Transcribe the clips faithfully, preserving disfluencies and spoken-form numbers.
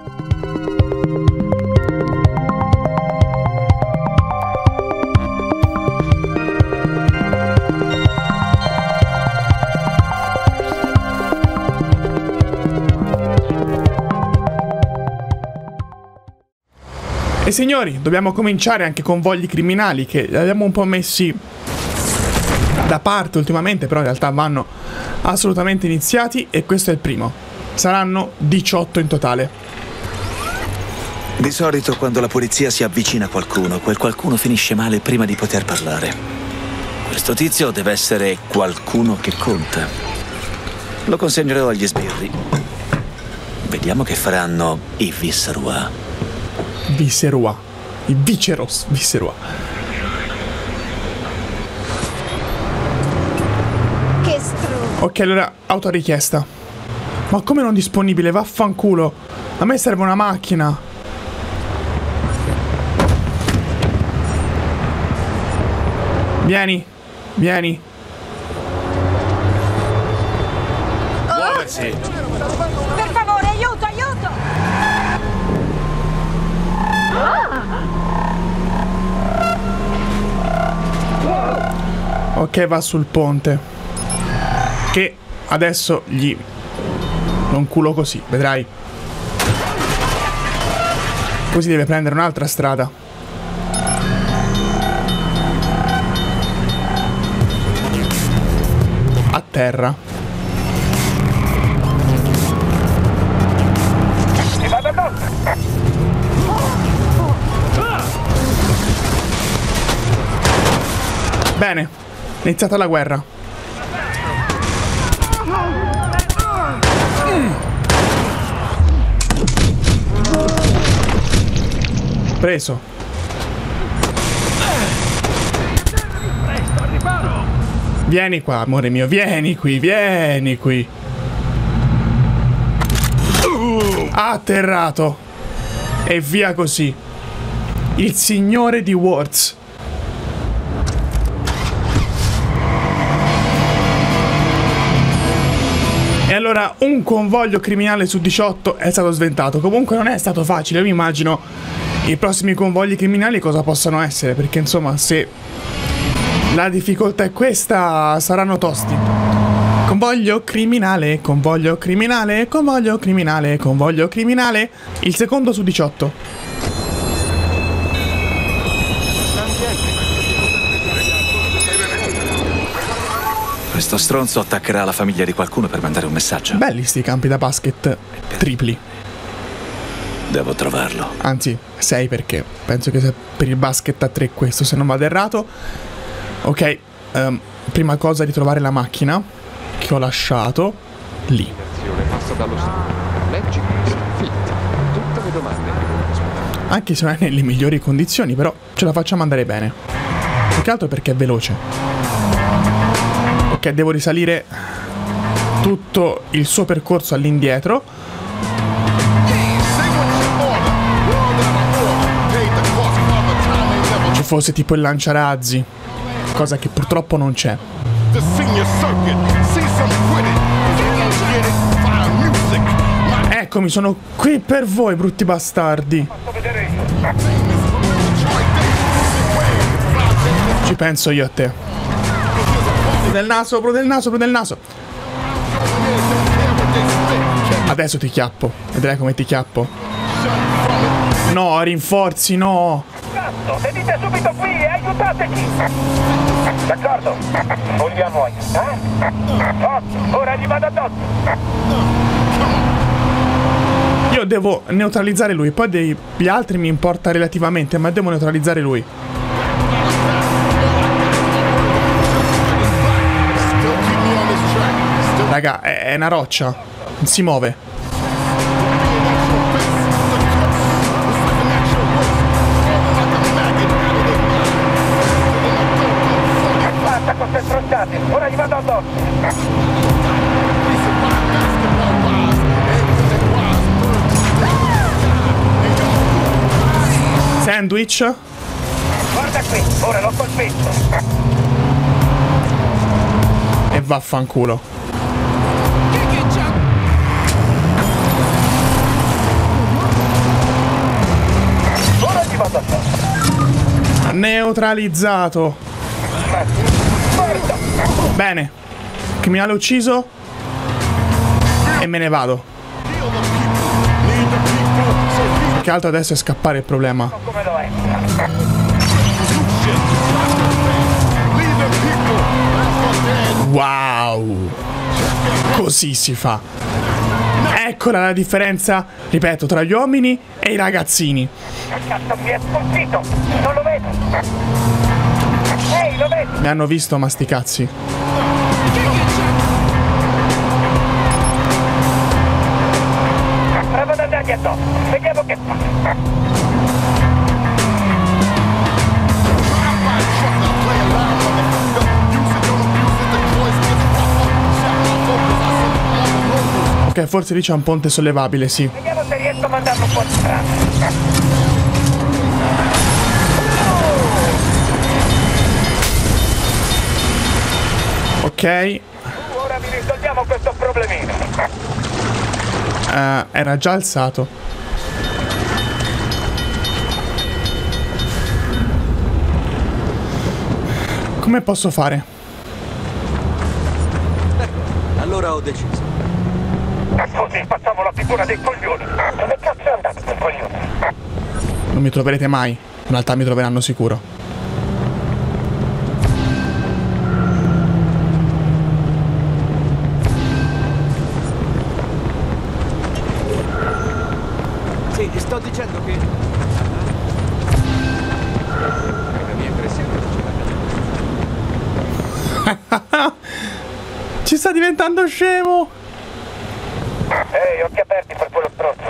E signori, dobbiamo cominciare anche con convogli criminali che li abbiamo un po' messi da parte ultimamente, però in realtà vanno assolutamente iniziati e questo è il primo. Saranno diciotto in totale. Di solito quando la polizia si avvicina a qualcuno, quel qualcuno finisce male prima di poter parlare. Questo tizio deve essere qualcuno che conta. Lo consegnerò agli sbirri. Vediamo che faranno i Viscerua. Viscerua. I Viceros Viscerua. Che stronzo. Ok, allora, autorichiesta. Ma come non disponibile? Vaffanculo. A me serve una macchina. Vieni. Vieni. Muoversi. Per favore, aiuto, aiuto! Ok, va sul ponte. Che adesso gli... non culo così, vedrai. Così deve prendere un'altra strada. A terra. Bene, è iniziata la guerra. Preso. Vieni qua, amore mio, vieni qui, vieni qui. Atterrato. E via così. Il signore di Words. E allora un convoglio criminale su diciotto è stato sventato. Comunque non è stato facile. Io mi immagino i prossimi convogli criminali cosa possano essere, perché insomma se la difficoltà è questa saranno tosti. Convoglio criminale, convoglio criminale, convoglio criminale, convoglio criminale. Il secondo su diciotto. Questo stronzo attaccherà la famiglia di qualcuno per mandare un messaggio. Belli sti campi da basket tripli. Devo trovarlo. Anzi, sei perché penso che sia per il basket a tre questo, se non vado errato. Ok, um, prima cosa ritrovare la macchina che ho lasciato lì. Anche se non è nelle migliori condizioni, però ce la facciamo andare bene. Più che altro perché è veloce. Ok, devo risalire tutto il suo percorso all'indietro. Ci fosse tipo il lanciarazzi, cosa che purtroppo non c'è. Eccomi, sono qui per voi, brutti bastardi. Ci penso io a te. Del naso, bro del naso, bro del naso. Adesso ti chiappo. Vedrai come ti chiappo. No, rinforzi, no. Venite subito qui e aiutateci. D'accordo. Vogliamo aiutare? Otto, ora gli vado addosso. Io devo neutralizzare lui. Poi degli altri mi importa relativamente, ma devo neutralizzare lui. Raga, è una roccia. Non si muove. Basta con queste stronzate. Ora gli vado addosso. Sandwich. Guarda qui, ora l'ho colpito. E vaffanculo. Neutralizzato. Bene. Criminale ucciso. E me ne vado. Più che altro adesso è scappare il problema. Come lo è? Wow. Così si fa. Eccola la differenza, ripeto, tra gli uomini e i ragazzini. Cazzo, mi è sfuggito! Non lo vedo! Ehi, lo vedi? Mi hanno visto, ma sti cazzi. Prova ad andargli addosso. Vediamo che fa. Ok, forse lì c'è un ponte sollevabile, sì. Vediamo se riesco a mandarlo fuori strada. Ok. Ora vi risolviamo questo problemino. Uh, era già alzato. Come posso fare? Allora ho deciso. Così facciamo la figura dei coglioni. Dove cazzo è andato quel coglione? Non mi troverete mai. In realtà mi troveranno sicuro. Sì, sto dicendo che... La mia impressione Ci sta diventando scemo. Ehi, occhi aperti per quello strozzo.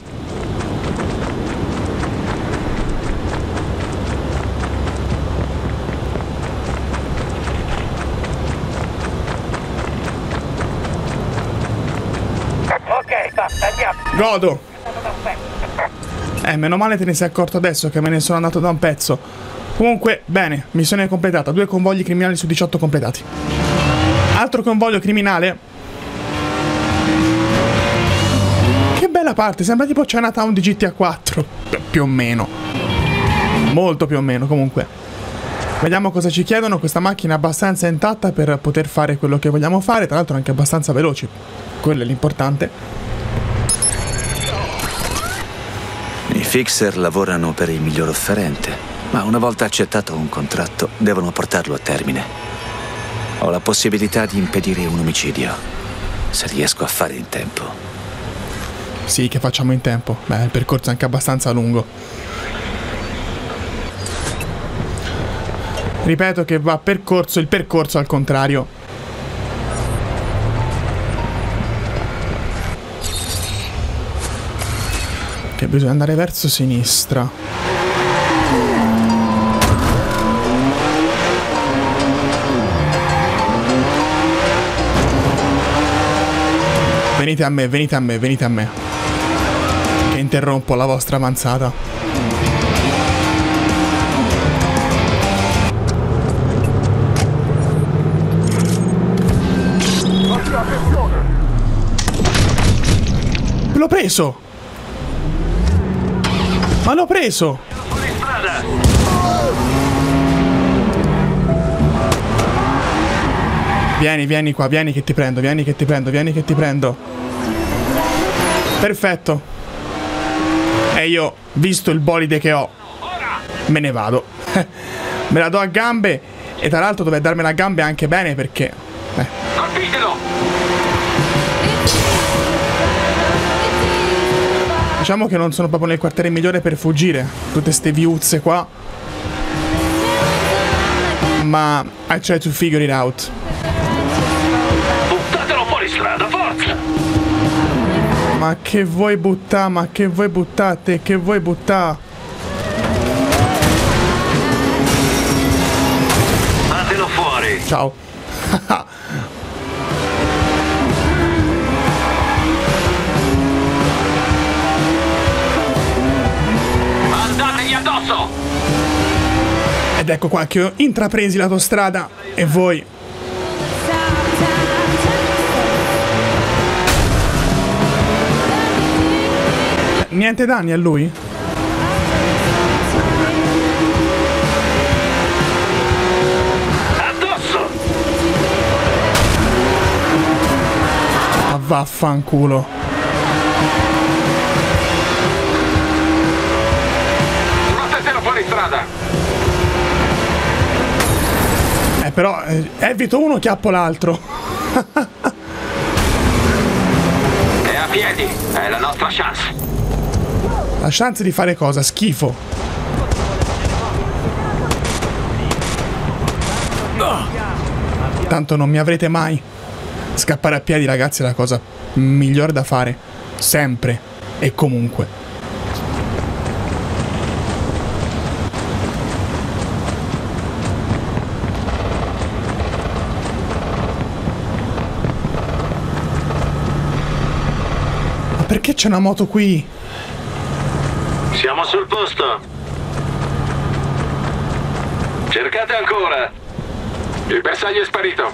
Ok, basta, andiamo. Godo. Eh, meno male te ne sei accorto adesso che me ne sono andato da un pezzo. Comunque, bene, missione completata. Due convogli criminali su diciotto completati. Altro convoglio criminale. Che bella parte, sembra tipo Chinatown di G T A quattro. Più o meno. Molto più o meno, comunque. Vediamo cosa ci chiedono. Questa macchina è abbastanza intatta per poter fare quello che vogliamo fare. Tra l'altro anche abbastanza veloci. Quello è l'importante. I fixer lavorano per il miglior offerente, ma una volta accettato un contratto devono portarlo a termine. Ho la possibilità di impedire un omicidio, se riesco a fare in tempo. Sì, che facciamo in tempo. Beh, il percorso è anche abbastanza lungo. Ripeto che va percorso il percorso al contrario. Che bisogna andare verso sinistra. Venite a me, venite a me, venite a me. Che interrompo la vostra avanzata. L'ho preso! Ma l'ho preso! Vieni, vieni qua, vieni che ti prendo, vieni che ti prendo, vieni che ti prendo. Perfetto. E io, visto il bolide che ho, me ne vado. Me la do a gambe. E tra l'altro dovrai darmela a gambe anche bene perché... Eh. Diciamo che non sono proprio nel quartiere migliore per fuggire. Tutte ste viuzze qua. Ma I try to figure it out. Buttatelo fuori strada, forza! Ma che vuoi buttare? Ma che vuoi buttate? Che vuoi buttare? Fatelo fuori! Ciao. Andategli addosso! Ed ecco qua che ho intrapresi l'autostrada e voi... Niente danni a lui? vaffanculo. Mettetelo fuori strada. Eh però eh, evito uno, chiappo l'altro. È a piedi, è la nostra chance. La chance di fare cosa? Schifo. Tanto non mi avrete mai. Scappare a piedi, ragazzi, è la cosa migliore da fare. Sempre e comunque. Ma perché c'è una moto qui? Siamo sul posto. Cercate ancora. Il bersaglio è sparito.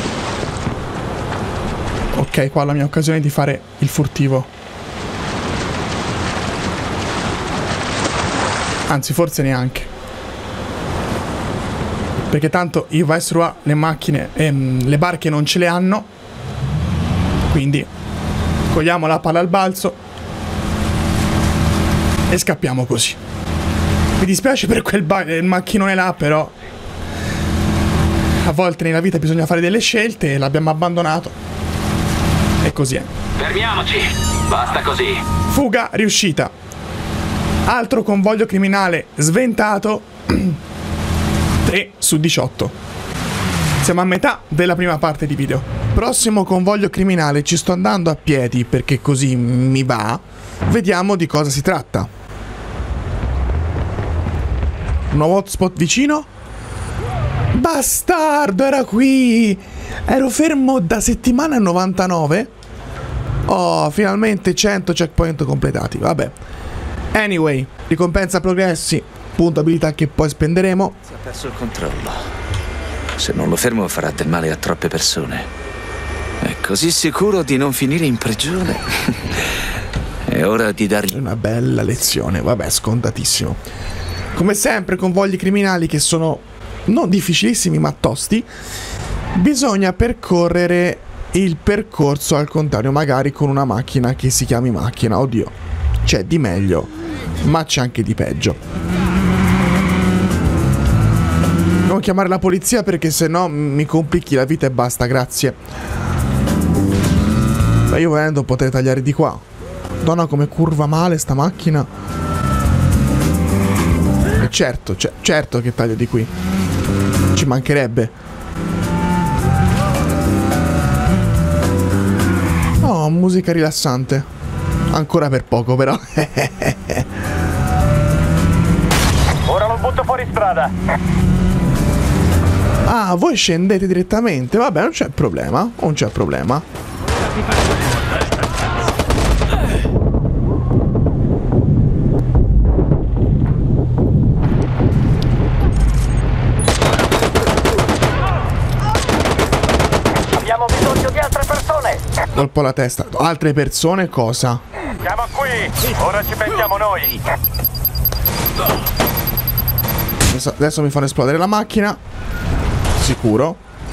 Ok, qua è la mia occasione di fare il furtivo. Anzi, forse neanche. Perché tanto i Viceroy le macchine, ehm, le barche non ce le hanno. Quindi cogliamo la palla al balzo e scappiamo così. Mi dispiace per quel il macchinone là, però a volte nella vita bisogna fare delle scelte e l'abbiamo abbandonato. E così è. Fermiamoci. Basta così. Fuga riuscita. Altro convoglio criminale sventato. tre su diciotto. Siamo a metà della prima parte di video. Prossimo convoglio criminale, ci sto andando a piedi perché così mi va. Vediamo di cosa si tratta. Un nuovo hotspot vicino. Bastardo, era qui. Ero fermo da settimana novantanove. Oh, finalmente cento checkpoint completati. Vabbè. Anyway, ricompensa progressi, punto abilità che poi spenderemo. Si è perso il controllo. Se non lo fermo farà del male a troppe persone. È così sicuro di non finire in prigione. È ora di dargli una bella lezione. Vabbè, scontatissimo. Come sempre, convogli criminali che sono non difficilissimi ma tosti. Bisogna percorrere il percorso al contrario, magari con una macchina che si chiami macchina. Oddio, c'è di meglio, ma c'è anche di peggio. Non chiamare la polizia perché sennò mi complichi la vita e basta, grazie. Ma io volendo potrei tagliare di qua. Donna, come curva male sta macchina. E certo, c- certo che taglio di qui. Ci mancherebbe. Oh, musica rilassante. Ancora per poco però. Ora lo butto fuori strada. Ah, voi scendete direttamente. Vabbè, non c'è problema. Non c'è problema. Abbiamo bisogno di altre persone. Colpo alla testa. Altre persone cosa? Siamo qui. Ora ci pensiamo noi. Adesso, adesso mi fanno esplodere la macchina. Sicuro.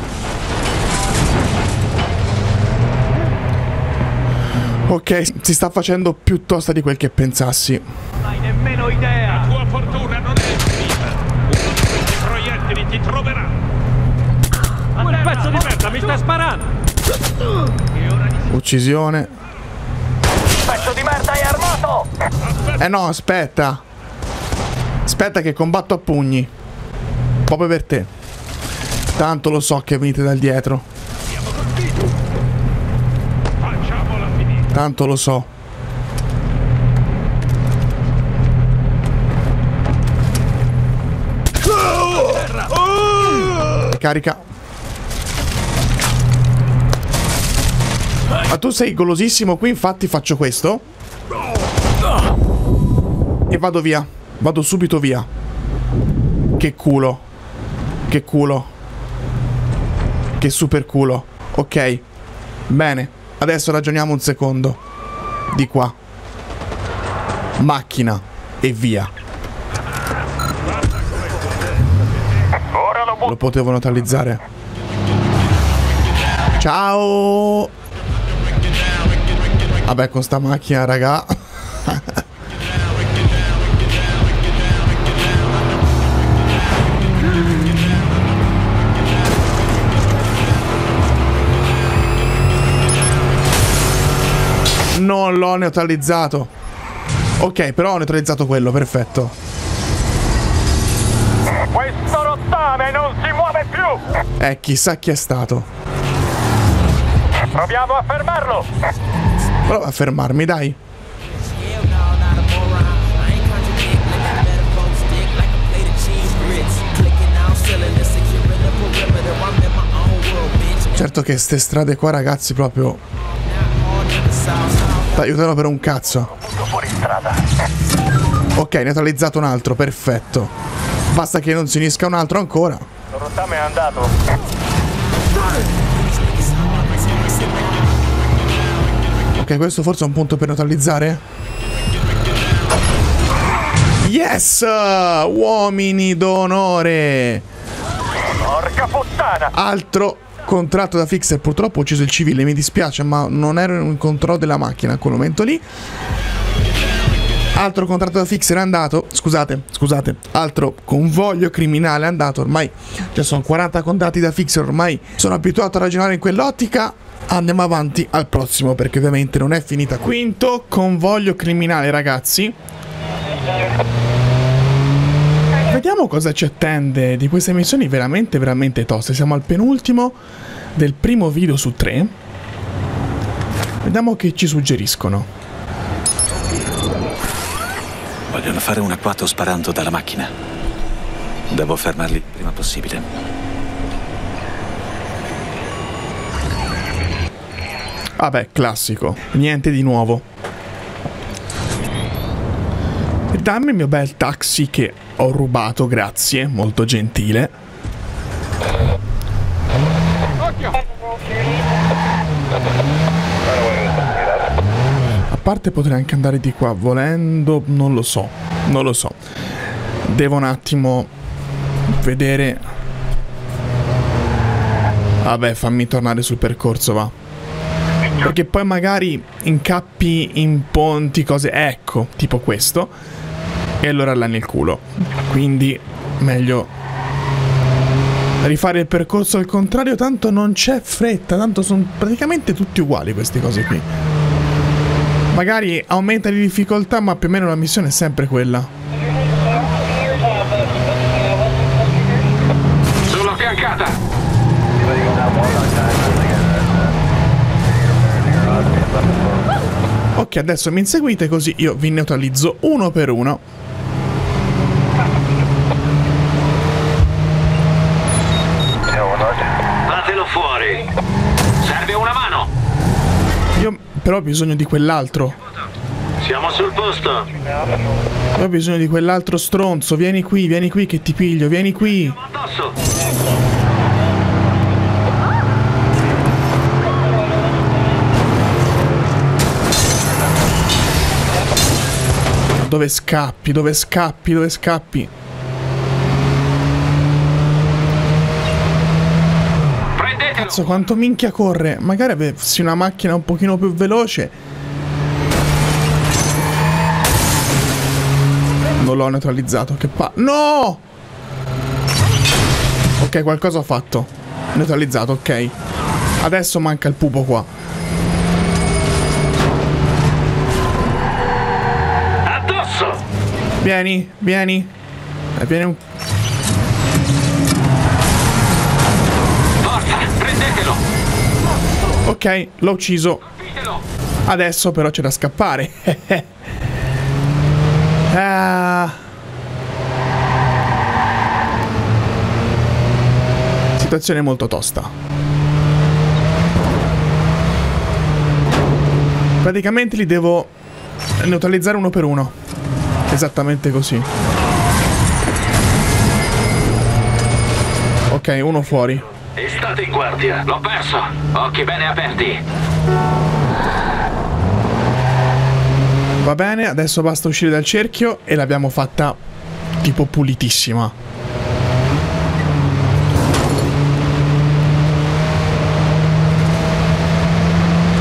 Ok, si sta facendo più tosta di quel che pensassi. Non hai nemmeno idea. La tua fortuna non è finita. Uno di questi proiettili ti troverà. Quel pezzo di merda mi sta sparando. Uccisione. Pezzo di merda è armato. Eh no, aspetta. Aspetta che combatto a pugni. Proprio per te. Tanto lo so che venite dal dietro. Facciamola finita. Tanto lo so. Carica. Ma tu sei golosissimo qui, infatti faccio questo. E vado via. Vado subito via. Che culo. Che culo. Che super culo. Ok. Bene. Adesso ragioniamo un secondo. Di qua. Macchina. E via. Ora lo butto. Lo potevo neutralizzare. Ciao. Vabbè, con sta macchina, raga. Non l'ho neutralizzato. Ok, però ho neutralizzato quello, perfetto. Questo rottame non si muove più! Eh, chissà chi è stato. Proviamo a fermarlo! Prova a fermarmi, dai. Certo che ste strade qua, ragazzi, proprio aiutano per un cazzo. Fuori strada. Ok, neutralizzato un altro, perfetto. Basta che non si unisca un altro ancora. Il rottame è andato. Ok, questo forse è un punto per neutralizzare. Yes! Uomini d'onore! Porca puttana! Altro contratto da fixer. Purtroppo ho ucciso il civile, mi dispiace, ma non ero in controllo della macchina a quel momento lì. Altro contratto da fixer è andato. Scusate, scusate. Altro convoglio criminale è andato. Ormai ci sono quaranta contratti da fixer. Ormai sono abituato a ragionare in quell'ottica. Andiamo avanti al prossimo, perché ovviamente non è finita. Quinto convoglio criminale, ragazzi. Vediamo cosa ci attende di queste missioni veramente, veramente toste. Siamo al penultimo del primo video su tre. Vediamo che ci suggeriscono. Vogliono fare un agguato sparando dalla macchina. Devo fermarli il prima possibile. Vabbè, classico. Niente di nuovo. E dammi il mio bel taxi che ho rubato, grazie. Molto gentile. A parte potrei anche andare di qua volendo. Non lo so. Non lo so. Devo un attimo vedere. Vabbè, fammi tornare sul percorso, va. Perché poi magari incappi in ponti, cose, ecco, tipo questo, e allora allani il culo. Quindi meglio rifare il percorso al contrario, tanto non c'è fretta, tanto sono praticamente tutti uguali queste cose qui. Magari aumenta di difficoltà, ma più o meno la missione è sempre quella. Sono fiancata! Ok, adesso mi inseguite così io vi neutralizzo uno per uno. Fatelo fuori! Serve una mano! Io però ho bisogno di quell'altro. Siamo sul posto! Io ho bisogno di quell'altro stronzo. Vieni qui, vieni qui che ti piglio, vieni qui. Addosso! Dove scappi, dove scappi, dove scappi? Prendetelo! Cazzo, quanto minchia corre. Magari avessi una macchina un pochino più veloce. Non l'ho neutralizzato, che pa... No! Ok, qualcosa ho fatto. Neutralizzato, ok. Adesso manca il pupo qua. Vieni, vieni. Eh, vieni un... Forza, prendetelo! Ok, l'ho ucciso. Adesso però c'è da scappare. ah. Situazione molto tosta. Praticamente li devo neutralizzare uno per uno. Esattamente così. Ok, uno fuori. E state in guardia. L'ho perso. Occhi bene aperti. Va bene, adesso basta uscire dal cerchio e l'abbiamo fatta tipo pulitissima.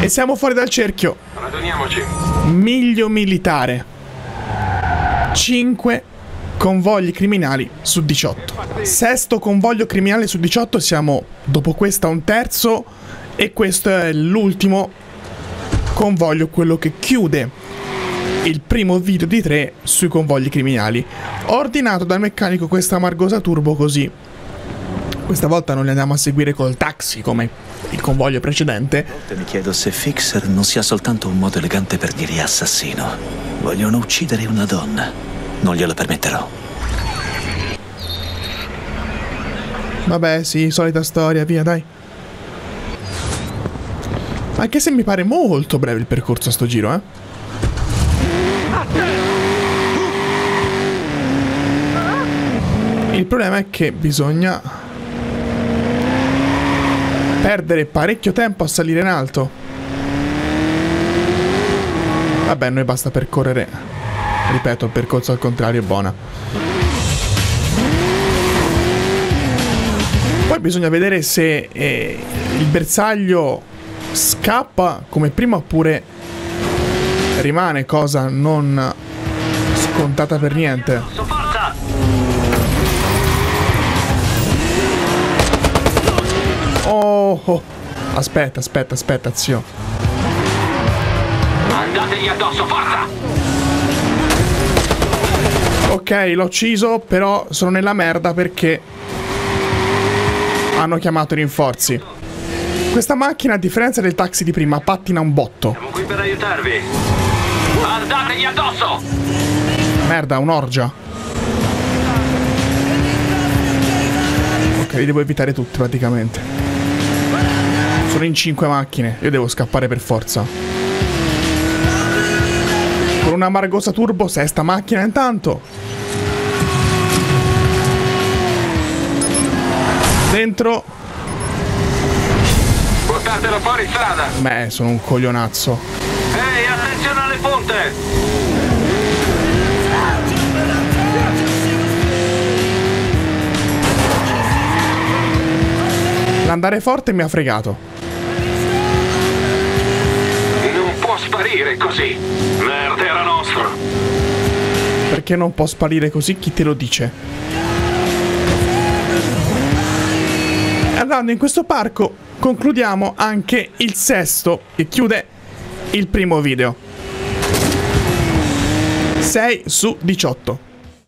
E siamo fuori dal cerchio. Raduniamoci. Miglio militare. cinque convogli criminali su diciotto. Sesto convoglio criminale su diciotto, siamo dopo questa un terzo e questo è l'ultimo convoglio, quello che chiude il primo video di tre sui convogli criminali. Ho ordinato dal meccanico questa Margosa Turbo, così questa volta non li andiamo a seguire col taxi come il convoglio precedente. Mi chiedo se Fixer non sia soltanto un modo elegante per dire assassino. Vogliono uccidere una donna. Non glielo permetterò. Vabbè, sì, solita storia, via, dai. Anche se mi pare molto breve il percorso a sto giro, eh. Il problema è che bisogna perdere parecchio tempo a salire in alto. Vabbè, noi basta percorrere, ripeto, il percorso al contrario è buona. Poi bisogna vedere se eh, il bersaglio scappa come prima oppure rimane, cosa non scontata per niente. Oh, oh. Aspetta, aspetta, aspetta, zio. Andategli addosso, forza! Ok, l'ho ucciso, però sono nella merda perché hanno chiamato i rinforzi. Questa macchina, a differenza del taxi di prima, pattina un botto. Siamo qui per aiutarvi. Andategli addosso! Merda, un'orgia. Ok, li devo evitare tutti praticamente. Sono in cinque macchine, io devo scappare per forza. Con una Margosa Turbo, sesta macchina intanto. Dentro. Portatelo fuori strada! Beh, sono un coglionazzo. Ehi, attenzione alle punte! L'andare forte mi ha fregato. Non può sparire così! Merda, era nostro! Perché non può sparire così? Chi te lo dice? Andando in questo parco concludiamo anche il sesto che chiude il primo video. sei su diciotto.